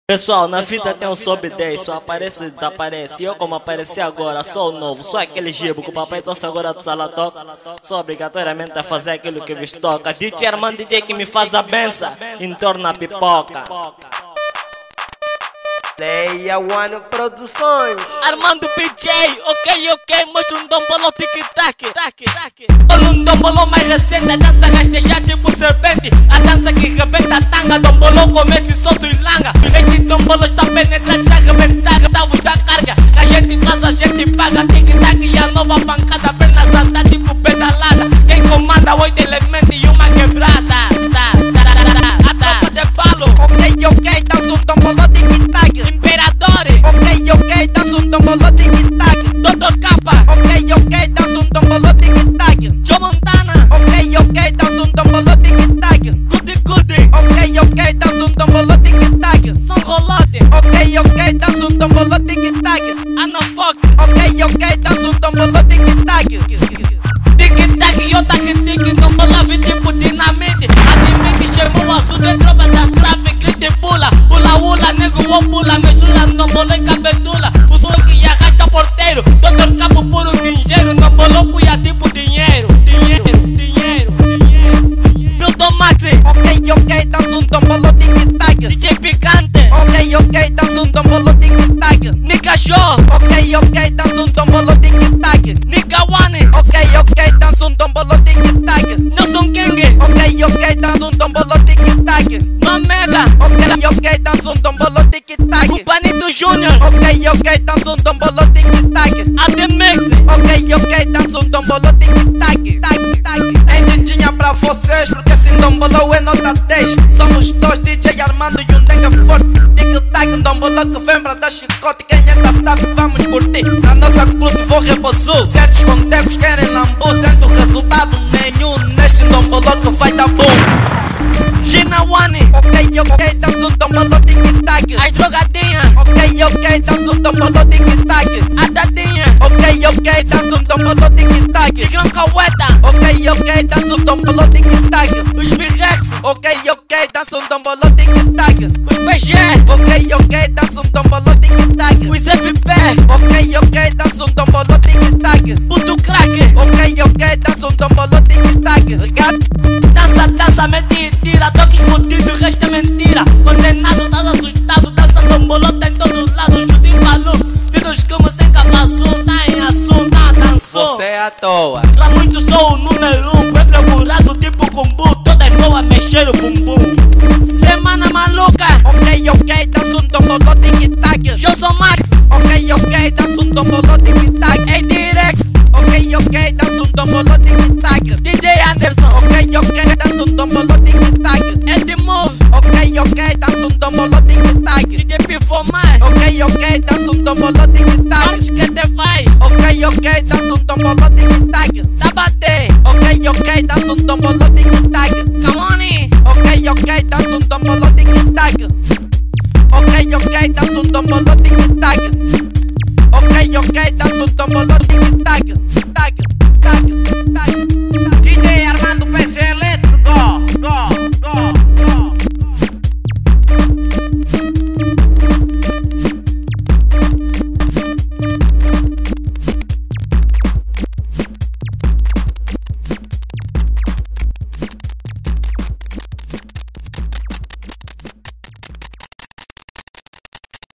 Pessoal, na vida tem um sobe 10, só aparece e desaparece. E eu, como apareci agora, sou o novo, sou aquele gibo que o papai trouxe agora do Salatoca. Sou obrigatoriamente a fazer aquilo que vos toca. DJ Armando, DJ que me faz a benção, entorna a pipoca. Leia One Produções. Armando PJ, ok, mostra um dombolo tic-tac. Olha um dombolo mais recente, a dança rastejar tipo serpente. A dança que rebenta a tanga, dombolo começa e solta e langa. Esse dombolo está penetrando, já arrebentar, dá-vos da carga. A gente faz, a gente paga, tic-tac e a nova pancada. Perna salta tipo pedalada. Quem comanda 8 elementos e uma quebrada. A tropa de palo. Ok, dança um dombolo tic-tac. Imperadores. Ok, dança um dombolo tic-tac. Dr. Capa. Ok, dança um dombolo tic-tac. Joe Montana. Ok, dança um dombolo tic-tac. Goody. Ok, dança um dombolo tic-tac. São Rolote. Ok, dança um dombolo tic-tac. Ana Fox. Ok, dança um dombolo tic-tac. Tic-tac, eu tac-tic, dombolo vi tipo dinamite. Admite, chamou o azul de tropa das traffic, grita e pula. Ula, nego, ou pula, mistura, dombolo e cabedula. O som que arrasta porteiro, Dr. Capo puro ninjeiro. Dombolo cuia tipo dinheiro. Milton Maxi. Ok, dança um dombolo tic-tac. DJ Picante. Ok, dança um dombolo tic-tac. Nika Show. Ok, dança um dombolo tic-tac. Nika Wani. Ok, dança um dombolo tic-tac. Nelson King. Ok, dança um dombolo tic-tac. Mamega. Ok, dança um dombolo tic-tac. Cupanito Júnior. Ok, dança um dombolo tic-tac. Ademix. Ok, dança um dombolo tic-tac. Ainda tinha pra vocês, porque esse dombolo é nota 10. Somos dois, DJ Armando e um dengue forte. Tic-tac, um dombolo que vem pra dar chicote. Quem é da staff, vamos curtir. Na nossa clube vou reboçu. Certos contextos querem lambu, sendo resultado nenhum neste dombolo que vai dar boom. Gina Wani. Ok, dança um dombolo tic-tac. As drogadinhas. Ok, dança um dombolo tic-tac. A Tadinha. Ok, dança um dombolo tic-tac. Tigrão Caueta. Ok, dança um dombolo tic-tac. Os Birrex. Ok, dança um dombolo tic-tac. Os PG. Ok, dança um dombolo tic-tac. Os FP. Ok, dança um dombolo tic-tac. Puto crack. Ok, dança um dombolo tic-tac. Dança, mete e tira. Toques fudido, o resto é mentira. Condenado, tá assustado. Dança dombolo, tá em todos lados. Chute e maluco. Se nos como sem cavaço, tá em assunto, tá dançou. Você é à toa. Pra muitos sou o número 1. Foi procurado tipo combu. Todas vão a mexer o bumbum. Semana maluca. Ok, dança um dombolo tic-tac. Eu sou Max. Ok, dança um dombolo tic-tac. Ei, Direx. Ok, dança um dombolo tic-tac. DJ Anderson. Ok, dança um dombolo tic-tac. Eddie Move. Ok, dança um dombolo tic-tac. DJ Pifomar. Ok, dança um dombolo tic-tac. Antes que te faz. Ok, dança um dombolo tic-tac. Tabate. Ok, dança um dombolo tic-tac. Come on in. Ok, dança um dombolo tic-tac. Ok, dança um dombolo tic-tac. Ok, dança um dombolo